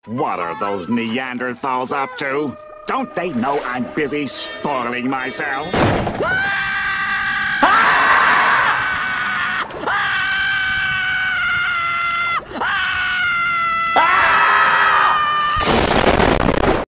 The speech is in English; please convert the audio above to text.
What are those Neanderthals up to? Don't they know I'm busy spoiling myself?